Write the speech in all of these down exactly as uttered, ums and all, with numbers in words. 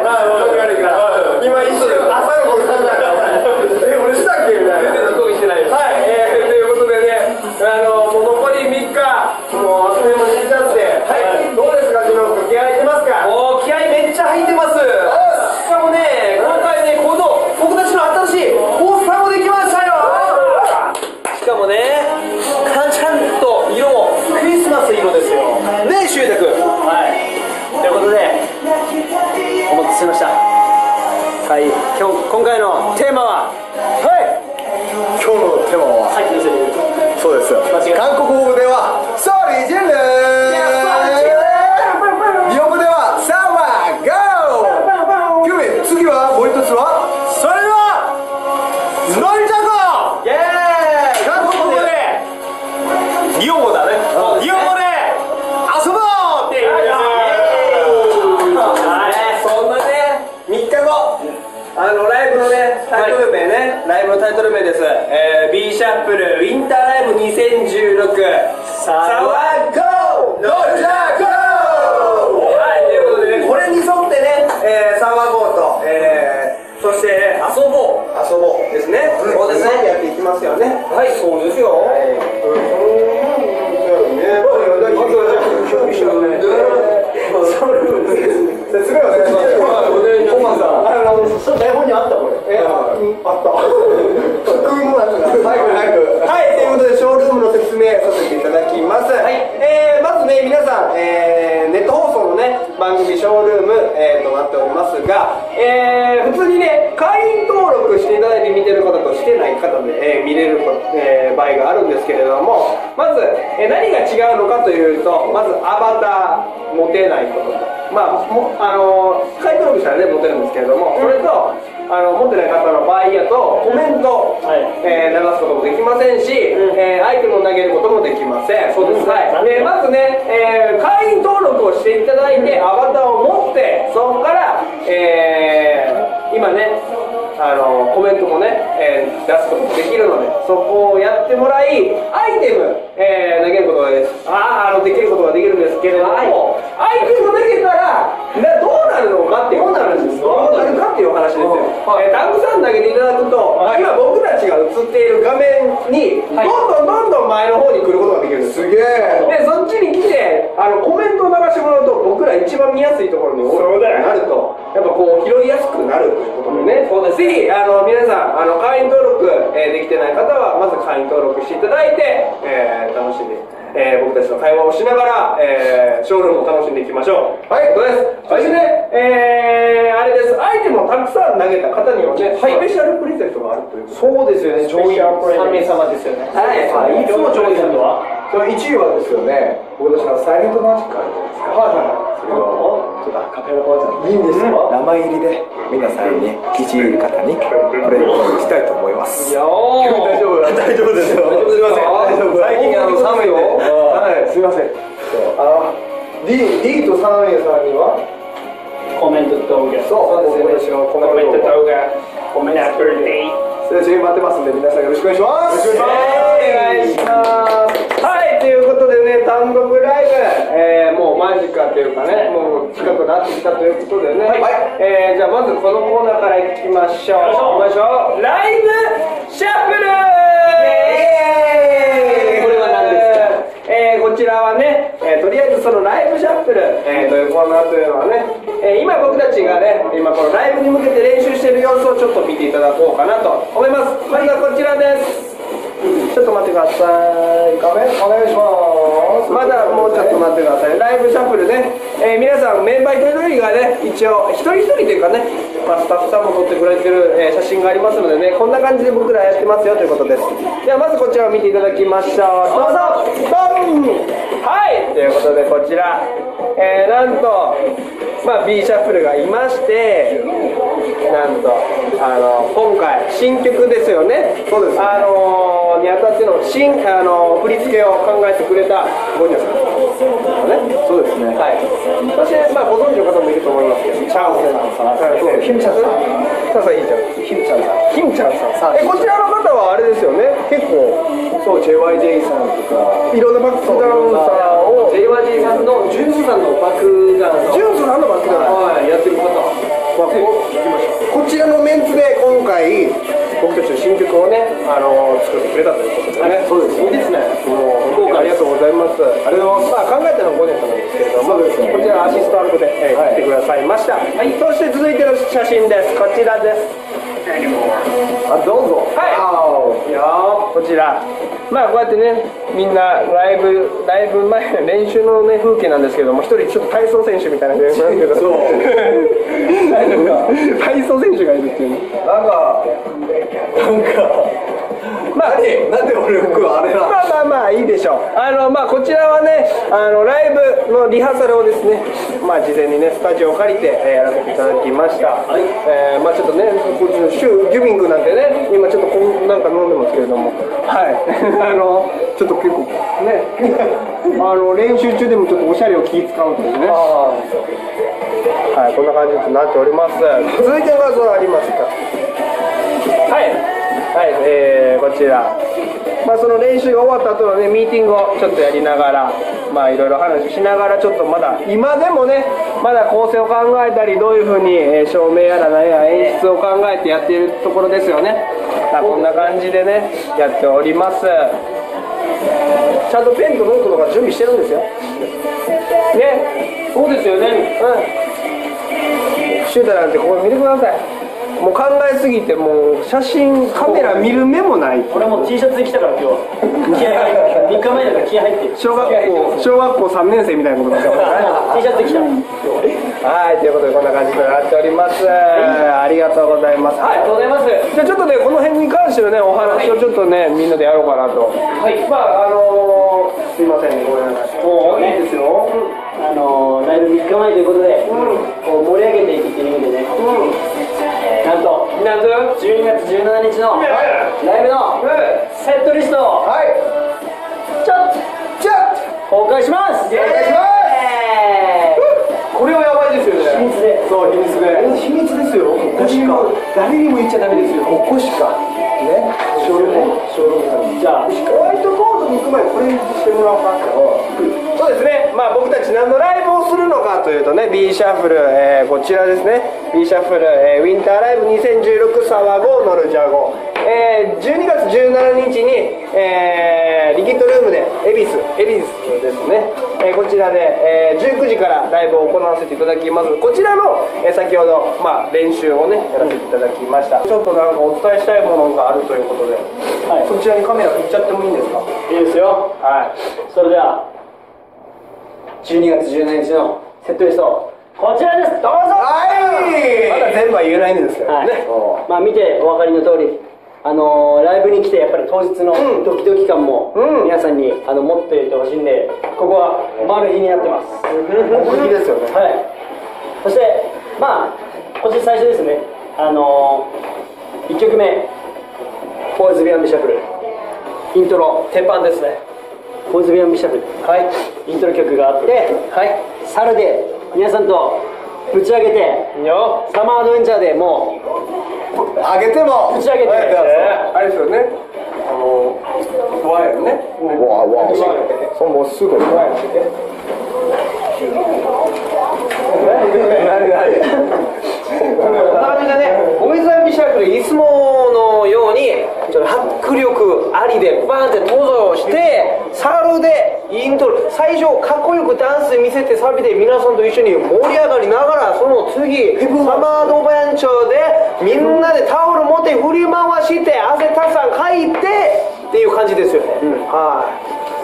ああ、分かるから。今一瞬朝の頃考えた。え、俺したっけみたいな。全然特にしてないです。はい、えー、ということでね、あのもう残りみっか、もうあっという間に来ちゃって、はい、どうですか、ジロー君、気合入ってますか？ もう気合めっちゃ入ってます。しかもね、今回ね、この僕たちの新しいポスターもできましたよ。しかもね、カンちゃんと色もクリスマス色ですよねえ、しゅうたくん。はい、ということでお待たせしました。はい、今日今回のテーマは、はい、 今日のテーマは、 さっきのせいで言うと、 そうです。韓国語ではソリジェル、日本語ではサワーゴー。キュウイ、次はもう一つは、 それではのりちゃんこ、イエーイ。韓国語で日本語だね、日本語で遊ぼうっていうやつ。そんなね、みっかご、あのライブのね、タイトル名ね、ライブのタイトル名です。えー、B シャッフルウィンターライブにせんじゅうろくサワーゴーノリちゃんこ。はい、ということでね、これに沿ってね、えー、サワーゴーと、えー、そして遊ぼう遊ぼうですね。そうですね、やっていきますよね。はい、そうですよ。 説明お願いします。本間さん、あの台本にあったこれ。え、あった。早く早く。はい、ということでショールームの説明させていただきます。はい、えー、まずね、皆さん、えー、ネット放送のね番組ショールーム、えー、となっておりますが、えー、普通にね会員登録していただいて見てる方としてない方で、えー、見れる、えー、場合があるんですけれども、まず、えー、何が違うのかというと、まずアバター持てないことと、まあもあのー、会員登録したらね持てるんですけれども、それとあの持ってない方の場合やとコメント、はい、えー、流すこともできませんし、うん、えー、アイテムを投げることもできません。そうです、はい。でまずね、えー、会員登録をしていただいてアバターを持って、そこから、えー、今ねあのコメントもね、えー、出すこともできるので、そこをやってもらい、アイテム、えー、投げることがです、ああのできることができるんですけれども、アイテム投げたらなどうなるのかっていう話です。どうなるかっていう話ですよ。はい、えー、たくさん投げていただくと、はい、今僕たちが映っている画面にどんどんどんどん前の方に来ることができるんです。すげえ。でそっちに来てあのコメントを流してもらうと、僕ら一番見やすいところになると、やっぱこう拾いやすくなるということでね、そうです。ぜひあの皆さんあの会員登録、えー、できてない方はまず会員登録していただいて、えー、楽しんで、えー、僕たちの会話をしながら、えー、ショールームを楽しんでいきましょう。はい、そうです。そしてね、えー、あれです、アイテムをたくさん投げた方にはね、はい、スペシャルプレゼントがあるという。そうですよね、上位さん名様ですよね。はい、いつも上位さんとはそのいちいはですよね、僕たちのサイレントマジックあるじゃないですか。はいはいはい。それをちょっとカペラバージョンいいんですか？名前入りで皆さんにいちい方にプレゼントしたいと思います。いやー、大丈夫大丈夫ですよ。すみません。大丈夫。最近あの寒いんで。はい、すみません。あの D D とサンエさんにはコメント動画。そうですよね。コメント動画、コメントバーデー。それで待ってますんで、皆さんよろしくお願いします。よろしくお願いします。はい、ということでね、単独ライブ、えー、もう間近というかね、もう近くなってきたということでね、はい、えー、じゃあまずこのコーナーからいきましょう。いきましょう。ライブシャッフル。イエーイ。これは何ですか？えー、こちらはね、えー、とりあえずそのライブシャッフル、えー、というコーナーというのはね、えー、今僕たちがね、今このライブに向けて練習している様子をちょっと見ていただこうかなと思います。まずはこちらです。ちょっと待ってください。画面お願いします。まだもうちょっと待ってください。ライブシャッフルね、えー、皆さんメンバー一人一人がね、一応一人一人というかね、まあ、スタッフさんも撮ってくれてる、えー、写真がありますのでね、こんな感じで僕らやってますよということです。ではまずこちらを見ていただきましょう。どうぞ。ドン。はい、ということでこちら、えー、なんと、まあ、B シャッフルがいまして、なんとあの今回新曲ですよね。そうです。あのー、にあたっての新あのー、振り付けを考えてくれたゴニョさんね。そうですね。はい。そしてまあご存知の方もいると思いますけど、チャンセンさん、そうヒムちゃんさん、さんさんいいじゃん。ヒムちゃんさん、ヒムちゃんさん。えこちらの方はあれですよね。結構そう ジェイワイジェイ さんとかいろんなバックダンサーを ジェイワイジェイ さんのジュンスさんのバックダンサー。ジュンスランドマークだはいやってる方、まあ、ここちらのメンツで今回僕たちの新曲をね、あのー、作ってくれたということでね、そうです、いいですね、もう今回ありがとうございます。ありがとうございます。まあ、考えたのはゴネットなんですけれども、そうですね、こちらアシスタントで、えーはい、来てくださいました。はい、そして続いての写真です。こちらです。あ、どうぞ。はい。いやこちら。まあこうやってね、みんなライブライブ前練習のね風景なんですけども、一人ちょっと体操選手みたいな人なんですけど、そう。体操選手がいるっていう。なんかなんか。まあ、なんで俺服はあれなの。まあまあまあいいでしょう。あのまあこちらはね、あのライブのリハーサルをですね、まあ事前にねスタジオを借りて、えー、やらせていただきました。はい、えー、まあちょっとね、こっちのシューギュビングなんてね、今ちょっとこうなんか飲んでますけれども、はい、あのちょっと結構ね、あの練習中でもちょっとおしゃれを気使うというね。はい、こんな感じになっております。続いての画像ありますか。はい。はい、えー、こちら、まあ、その練習が終わった後のねミーティングをちょっとやりながら、まあいろいろ話しながら、ちょっとまだ今でもねまだ構成を考えたり、どういうふうに、えー、照明やら何や演出を考えてやっているところですよね。まあ、こんな感じでねやっております。ちゃんとペンとノートとか準備してるんですよね。そうですよね。うん、シューターなんてここ見てください。もう考えすぎて、もう写真カメラ見る目もない。 これも T シャツで来たから今日気合入ってみっかまえだから気合入ってる。 小学校小学校さんねん生みたいなことだから T シャツで来た。 はい、ということでこんな感じとなっております。ありがとうございます。 ありがとうございます。 じゃあちょっとねこの辺に関してのねお話をちょっとねみんなでやろうかなと。はい、まああのー、すいませんね、ごめんなさい。 もういいですよ。 あのー、ライブみっかまえということで、うん、こう盛り上げていくっていう意味でね、うん、なんとなんとじゅうにがつじゅうしちにちのライブのセットリストを、はい、ちょっとちょっと公開します。 お願いします。これはやばいですよね。 秘密で。 そう、秘密で。秘密ですよ。ここしか誰にも言っちゃダメですよ。ここしかね。ショールーム、ショールーム。じゃあホワイトボードに行く前にこれにしてもらおうか。そうですね。まあ僕たち何のライブをするのかというとね、B シャッフル、えー、こちらですね。B シャッフル、えー、ウィンターライブにせんじゅうろくサワゴノルジャゴ。えー、じゅうにがつじゅうしちにちに、えー、リキッドルームで恵比寿恵比寿ですね、えー、こちらで、えー、じゅうくじからライブを行わせていただきます。こちらの、えー、先ほど、まあ、練習をねやらせていただきました。ちょっとなんかお伝えしたいものがあるということで、はい、そちらにカメラ振っちゃってもいいんですか。 いいですよ。 はい、 それではじゅうにがつじゅうしちにちのセットリストこちらです。どうぞ。 はい、まだ全部は言えないんですけどね、 はい、まあ見てお分かりの通り、あのー、ライブに来てやっぱり当日のドキドキ感も皆さんに、あの持っていてほしいんで、ここはマル秘になってます。 マル秘ですよね。 はい。そしてまあこっち最初ですね、あのー、いっきょくめ「フォーズビアンビシャッフル」イントロ鉄板ですね。フォーズビアンビシャッフル、はい、イントロ曲があって、はい、猿で皆さんとぶち上げてよ、サマーアドベンチャーでもう上げても打ち上げて、 あれですよね、あのワイヤーね、わあわあ、そのもうすぐワイヤーしてて、何何こんな感じでね、お水浴びシャークルいつものようにちょっと迫力ありでバーンって登場して、サルでイントロ最初かっこよくダンス見せて、サビで皆さんと一緒に盛り上がりながら、その次サマードベンチャーでみんなでタオル持って振り回して汗たくさんかいてっていう感じですよね、うん、はい。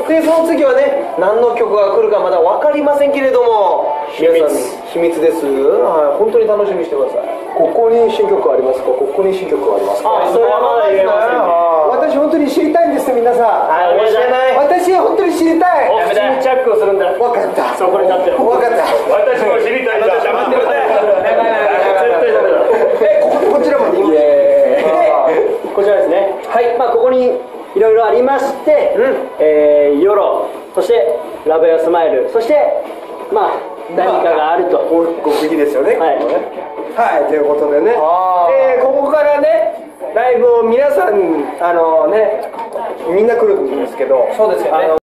でその次はね、何の曲が来るかまだ分かりませんけれども、 秘密秘密です、はい、本当に楽しみにしてください。ここに新曲ありますか、ここに新曲ありますか。 あ、それはまだ言えません。私本当に知りたいんです、皆さん。 はい、教えない。 私本当に知りたい。 お口にチャックをするんだ。 分かった。 そこに立ってる。 分かった。 私も知りたいんだ。黙ってください。絶対ダメだ。 え、ここちらも人気。 で、こちらですね。はい、まあここにいろいろありまして、うん、えー、ヨロ、そしてラブやスマイル、そしてまあ何かがあると。 極秘ですよね。 はい。 はい、ということでね、えー、ここからねライブを皆さんあのねみんな来るんですけど、そうですよね。